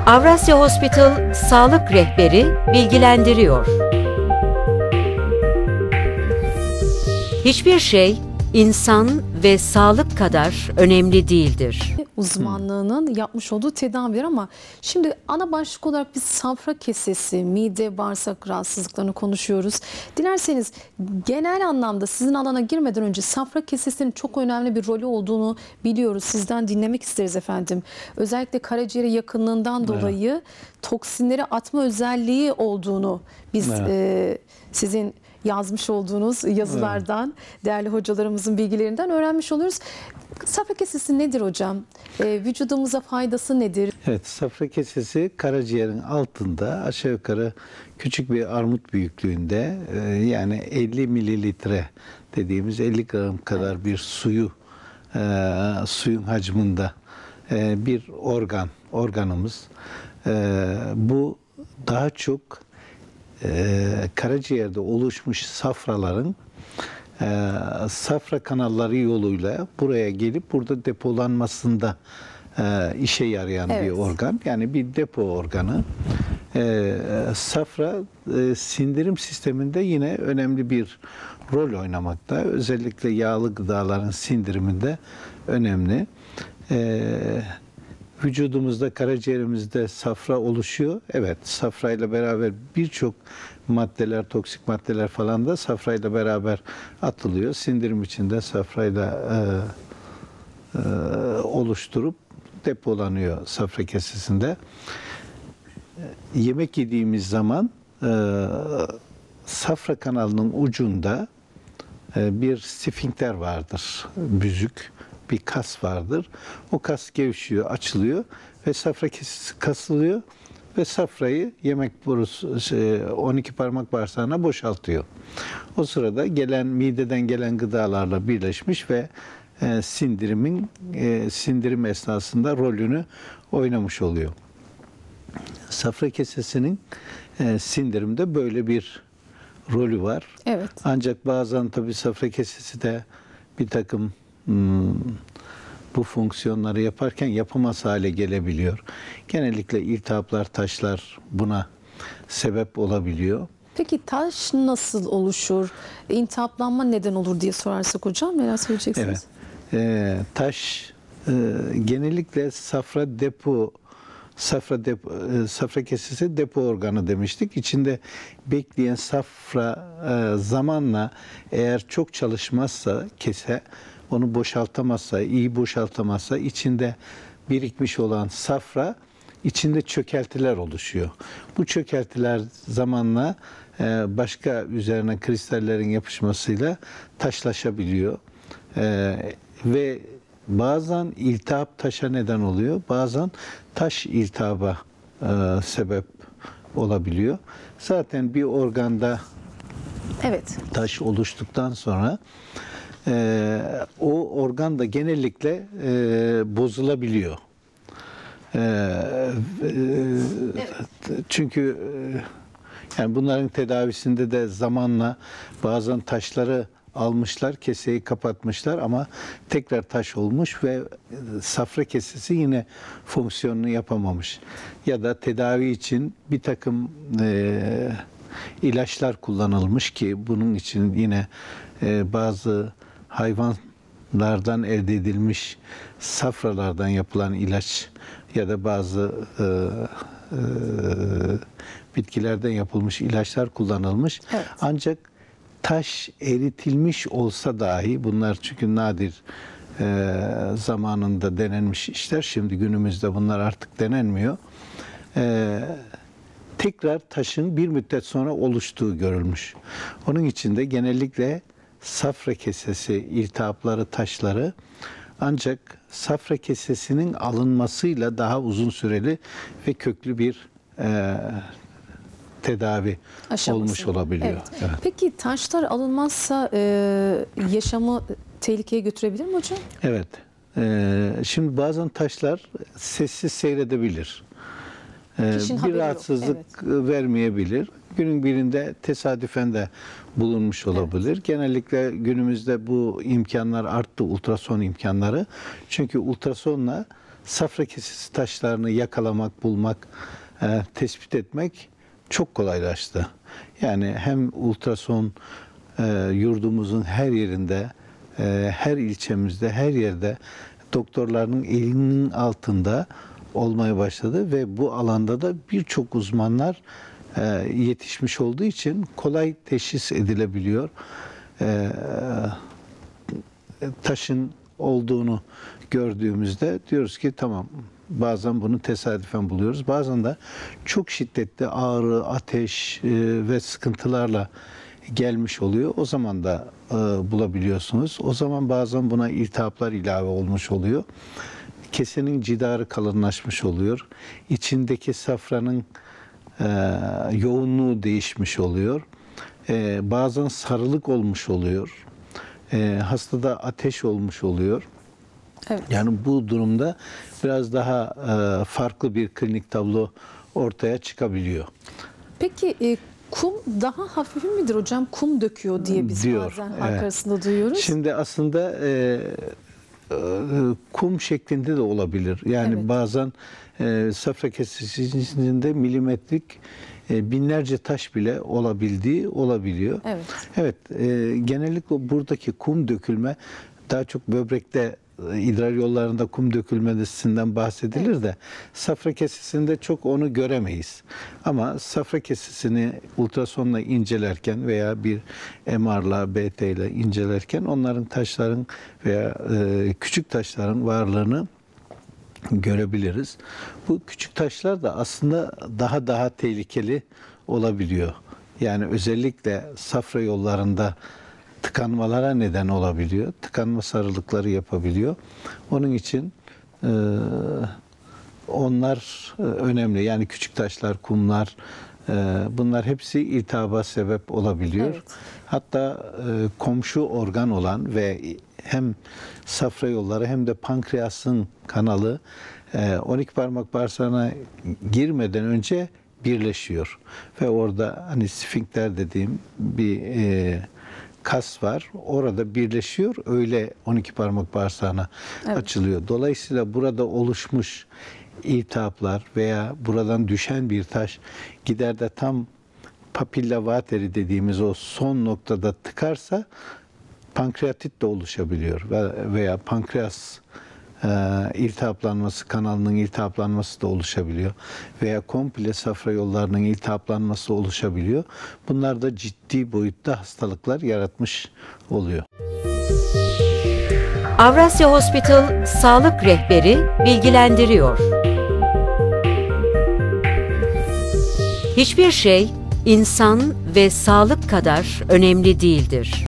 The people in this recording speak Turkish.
Avrasya Hospital Sağlık Rehberi bilgilendiriyor. Hiçbir şey insan ve sağlık kadar önemli değildir. Uzmanlığının yapmış olduğu tedaviler ama şimdi ana başlık olarak biz safra kesesi, mide, bağırsak rahatsızlıklarını konuşuyoruz. Dilerseniz genel anlamda sizin alana girmeden önce safra kesesinin çok önemli bir rolü olduğunu biliyoruz. Sizden dinlemek isteriz efendim. Özellikle karaciğere yakınlığından dolayı toksinleri atma özelliği olduğunu biz sizin yazmış olduğunuz yazılardan, değerli hocalarımızın bilgilerinden öğrenmiş oluruz. Safra kesesi nedir hocam? Vücudumuza faydası nedir? Evet, safra kesesi karaciğerin altında aşağı yukarı küçük bir armut büyüklüğünde, yani 50 mililitre dediğimiz 50 gram kadar bir suyun hacminde bir organımız. Bu daha çok karaciğerde oluşmuş safraların safra kanalları yoluyla buraya gelip burada depolanmasında işe yarayan bir organ. Yani bir depo organı. Safra sindirim sisteminde yine önemli bir rol oynamakta. Özellikle yağlı gıdaların sindiriminde önemli. Vücudumuzda, karaciğerimizde safra oluşuyor. Evet, safrayla beraber birçok maddeler, toksik maddeler falan da safrayla beraber atılıyor. Sindirim içinde safrayla oluşturup depolanıyor safra kesesinde. Yemek yediğimiz zaman safra kanalının ucunda bir sfinkter vardır, büzük bir kas vardır. O kas gevşiyor, açılıyor ve safra kesesi kasılıyor ve safrayı yemek borusu 12 parmak bağırsağına boşaltıyor. O sırada mideden gelen gıdalarla birleşmiş ve sindirim esnasında rolünü oynamış oluyor. Safra kesesinin sindirimde böyle bir rolü var. Evet. Ancak bazen tabii safra kesesi de bir takım bu fonksiyonları yaparken yapamaz hale gelebiliyor. Genellikle iltihaplar, taşlar buna sebep olabiliyor. Peki taş nasıl oluşur? İltihaplanma neden olur diye sorarsak hocam, neler söyleyeceksiniz? Evet. Taş genellikle safra kesesi depo organı demiştik. İçinde bekleyen safra zamanla eğer çok çalışmazsa kese, onu boşaltamazsa, iyi boşaltamazsa içinde birikmiş olan safra içinde çökeltiler oluşuyor. Bu çökeltiler zamanla başka üzerine kristallerin yapışmasıyla taşlaşabiliyor. Ve bazen iltihap taşa neden oluyor. Bazen taş iltihaba sebep olabiliyor. Zaten bir organda taş oluştuktan sonra o organ da genellikle bozulabiliyor. Çünkü yani bunların tedavisinde de zamanla bazen taşları almışlar, keseyi kapatmışlar ama tekrar taş olmuş ve safra kesesi yine fonksiyonunu yapamamış. Ya da tedavi için bir takım ilaçlar kullanılmış ki bunun için yine bazı hayvanlardan elde edilmiş safralardan yapılan ilaç ya da bazı bitkilerden yapılmış ilaçlar kullanılmış. Evet. Ancak taş eritilmiş olsa dahi, bunlar çünkü nadir zamanında denenmiş işler, şimdi günümüzde bunlar artık denenmiyor. Tekrar taşın bir müddet sonra oluştuğu görülmüş. Onun için de genellikle safra kesesi iltihapları, taşları ancak safra kesesinin alınmasıyla daha uzun süreli ve köklü bir tedavi olmuş olabiliyor. Evet. Evet. Peki taşlar alınmazsa yaşamı tehlikeye götürebilir mi hocam? Evet. Şimdi bazen taşlar sessiz seyredebilir. Bir rahatsızlık vermeyebilir. Günün birinde tesadüfen de bulunmuş olabilir. Evet. Genellikle günümüzde bu imkanlar arttı, ultrason imkanları. Çünkü ultrasonla safra kesesi taşlarını yakalamak, bulmak, tespit etmek çok kolaylaştı. Yani hem ultrason yurdumuzun her yerinde, her ilçemizde, her yerde doktorların elinin altında olmaya başladı ve bu alanda da birçok uzmanlar yetişmiş olduğu için kolay teşhis edilebiliyor. Taşın olduğunu gördüğümüzde diyoruz ki tamam, bazen bunu tesadüfen buluyoruz. Bazen de çok şiddetli ağrı, ateş ve sıkıntılarla gelmiş oluyor. O zaman da bulabiliyorsunuz. O zaman bazen buna iltihaplar ilave olmuş oluyor. Kesenin cidarı kalınlaşmış oluyor. İçindeki safranın yoğunluğu değişmiş oluyor. Bazen sarılık olmuş oluyor. Hastada ateş olmuş oluyor. Evet. Yani bu durumda biraz daha farklı bir klinik tablo ortaya çıkabiliyor. Peki kum daha hafif midir hocam? Kum döküyor diye biz Diyor, bazen halk arasında duyuyoruz. Şimdi aslında kum şeklinde de olabilir. Yani Evet. bazen safra kesesinde milimetrik binlerce taş bile olabildiği olabiliyor. Evet. Evet, genellikle buradaki kum dökülme daha çok böbrekte, idrar yollarında kum dökülmesinden bahsedilir de safra kesesinde çok onu göremeyiz. Ama safra kesesini ultrasonla incelerken veya bir MR'la, BT ile incelerken onların taşların veya küçük taşların varlığını görebiliriz. Bu küçük taşlar da aslında daha tehlikeli olabiliyor. Yani özellikle safra yollarında tıkanmalara neden olabiliyor. Tıkanma sarılıkları yapabiliyor. Onun için onlar önemli. Yani küçük taşlar, kumlar, bunlar hepsi iltihaba sebep olabiliyor. Evet. Hatta komşu organ olan ve hem safra yolları hem de pankreasın kanalı 12 parmak bağırsağına girmeden önce birleşiyor. Ve orada hani sfinkter dediğim bir kas var. Orada birleşiyor. Öyle 12 parmak bağırsağına açılıyor. Dolayısıyla burada oluşmuş iltihaplar veya buradan düşen bir taş gider de tam papilla vateri dediğimiz o son noktada tıkarsa pankreatit de oluşabiliyor veya pankreas iltihaplanması, kanalının iltihaplanması da oluşabiliyor veya komple safra yollarının iltihaplanması oluşabiliyor. Bunlar da ciddi boyutta hastalıklar yaratmış oluyor. Avrasya Hospital Sağlık Rehberi bilgilendiriyor. Hiçbir şey insan ve sağlık kadar önemli değildir.